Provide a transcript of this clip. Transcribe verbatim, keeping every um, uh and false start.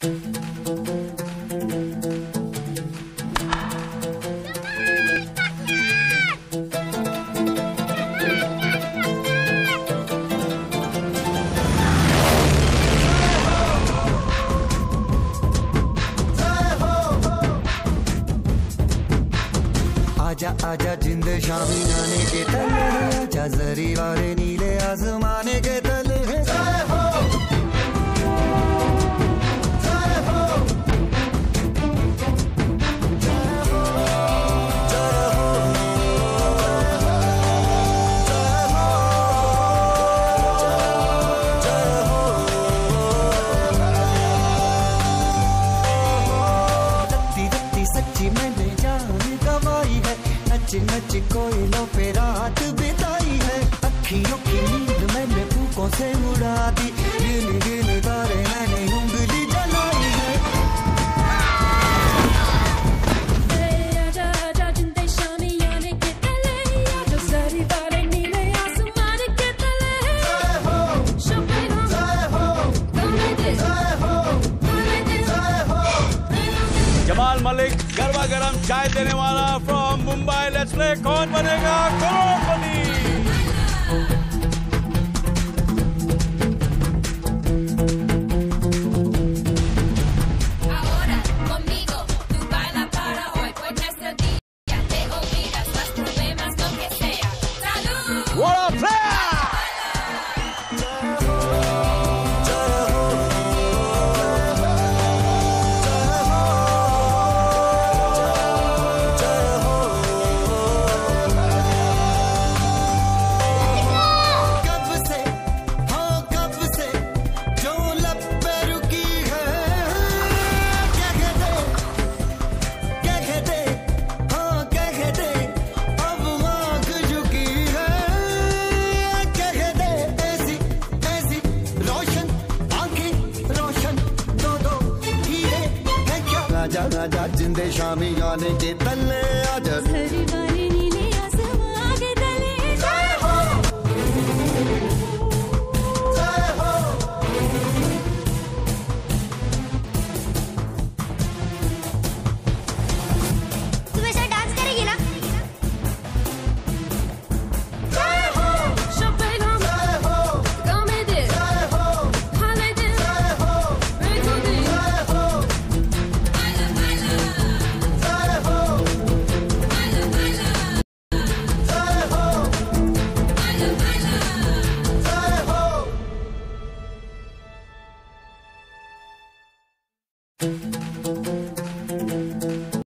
आजा आजा जिंद शामी नाने के तले, आजा जरी वाले नीले आसमाने के तले। सच्ची मैंने जान गवाई है, नच नच कोयलों पे रात बिताई है। अखियों की नींद मैंने फूकों से उड़ा दी, गिन गिन तारे मैंने उंगली जलाई है। आजा आजा जिंदे शामी आने के तले, आजा सारी तारे नीले आसमान के तले। शोपे हम गाने दे, गाने दे। जमाल मलिक गरबा गरम चाय देने वाला फ्रॉम मुंबई। लेट्स प्ले कौन बनेगा करोड़पति। Ahora conmigo tú baila para hoy, pues nuestro día te olvidas los problemas lo que sea. Salud. What a player! आजा आजा जिंदे शामी आने के तले, आजा सारी तारे नीले आसमान के तले। जय हो जय हो। तुम ऐसा डांस करेगी ना? जय हो शोपे हम गाने दे, खाने दे, बैठो दे। बाइला बाइला जय हो, बाइला बाइला जय हो, बाइला बाइला जय हो।